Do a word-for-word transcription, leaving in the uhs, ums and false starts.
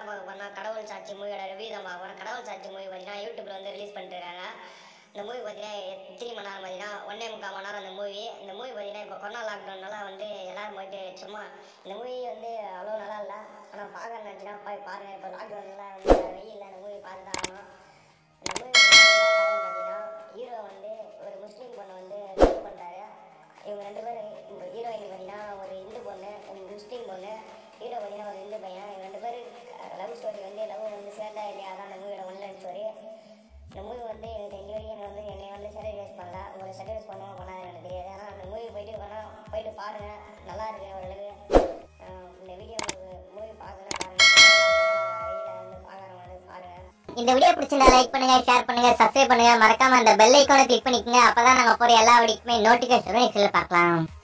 பண்ணா கடவுள் சாட்சி மூவியோட ரிவ்யூ தான் பார்க்க கடவுள் சாட்சி மூவி பார்த்தீங்கன்னா யூடியூப்ல வந்து ரிலீஸ் பண்ணிட்டு இருக்காங்க. இந்த மூவி பார்த்தீங்கன்னா எத்தனை மணி நேரம் பார்த்தீங்கன்னா ஒன்னே முக்கால் மணி நேரம் அந்த மூவி. இந்த மூவி பார்த்தீங்கன்னா இப்போ கொரோனா லாக்டவுனால வந்து எல்லாரும் போயிட்டு சும்மா இந்த மூவி வந்து அவ்வளோ நல்லா இல்லை, ஆனால் பார்க்க நினச்சினா போய் பாருங்கள். இப்போ லாக்டவுனில் வந்து வெயில் அந்த மூவி பார்த்து தான் ஆகணும். இந்த மூவி பார்த்தீங்கன்னா ஹீரோ வந்து ஒரு முஸ்லீம் பொண்ணை வந்து லவ் பண்ணுறாரு. இவங்க ரெண்டு பேரும் ஹீரோயின் பார்த்தீங்கன்னா ஒரு இந்து பொண்ணு, முஸ்லீம் பொண்ணு, ஹீரோ பார்த்தீங்கன்னா ஒரு இந்து பையன். இவங்க ரெண்டு பேரும் லவ் ஸ்டோரி வந்து லவ் வந்து சேர்ந்தா இல்லையா, அதான் அந்த மூவியோட ஒன்லைன் ஸ்டோரி. இந்த மூவி வந்து எனக்கு தெரிஞ்ச வரைக்கும் எனக்கு வந்து என்னை வந்து சாட்டிஸ்ஃபைஸ் பண்ணல. உங்களை சாட்டிஸ்ஃபைஸ் பண்ணுவோம் பண்ணாது எனக்கு தெரியாது. ஆனால் அந்த மூவி போயிட்டு வேணால் போயிட்டு பாருங்கள், நல்லா இருக்கு ஓரளவு. இந்த வீடியோ மூவி பார்க்கணும் பாருங்கள், வெயில வந்து பார்க்குறவங்க பாருங்கள். இந்த வீடியோ பிடிச்சிருந்தா லைக் பண்ணுங்க, ஷேர் பண்ணுங்க, சப்ஸ்கிரைப் பண்ணுங்க, மறக்காம அந்த பெல் ஐகானை கிளிக் பண்ணிக்கோங்க. அப்பதான் நாங்க போற எல்லா வீடியோக்குமே நோட்டிபிகேஷன் பார்க்கலாம்.